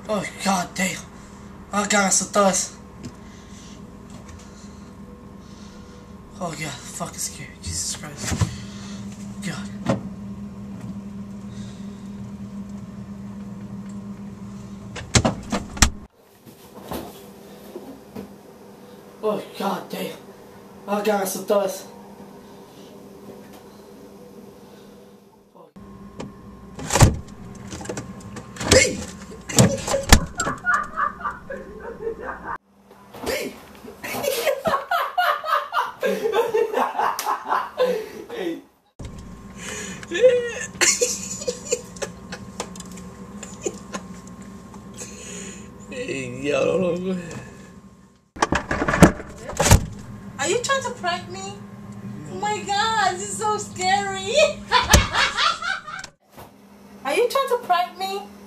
Oh god damn. I got some thirst. Oh god, fucking scary. Jesus Christ. God. Oh god damn. I got some thirst. Hey, yo. Are you trying to prank me? Oh my god, this is so scary. Are you trying to prank me?